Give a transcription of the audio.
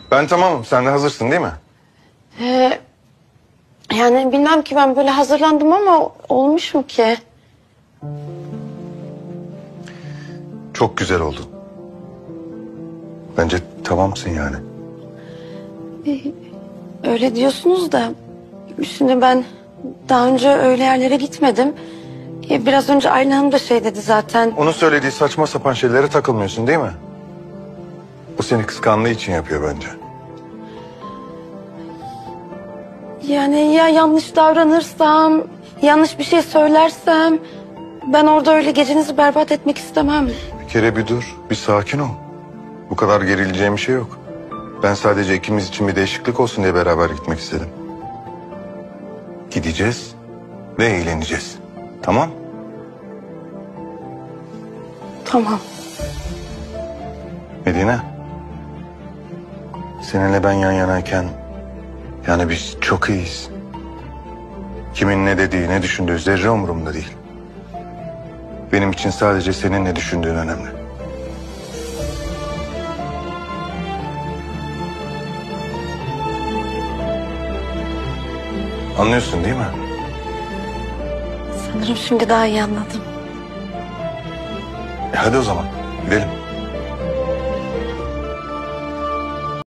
Ben tamamım. Sen de hazırsın değil mi? Yani bilmem ki, ben böyle hazırlandım ama olmuş mu ki? Çok güzel oldu. Bence tamamsın yani. Öyle diyorsunuz da şimdi ben daha önce öyle yerlere gitmedim. Biraz önce Aylin Hanım da şey dedi zaten. Onun söylediği saçma sapan şeylere takılmıyorsun değil mi? O seni kıskandığı için yapıyor bence. Yani ya yanlış davranırsam, yanlış bir şey söylersem, ben orada öyle gecenizi berbat etmek istemem. Bir kere bir dur, bir sakin ol. Bu kadar gerileceğim bir şey yok. Ben sadece ikimiz için bir değişiklik olsun diye beraber gitmek istedim. Gideceğiz ve eğleneceğiz. Tamam? Tamam. Medine. Seninle ben yan yanayken yani biz çok iyiyiz. Kimin ne dediği, ne düşündüğü zerre umurumda değil. Benim için sadece senin ne düşündüğün önemli. Anlıyorsun değil mi? Sanırım şimdi daha iyi anladım. Hadi o zaman gidelim.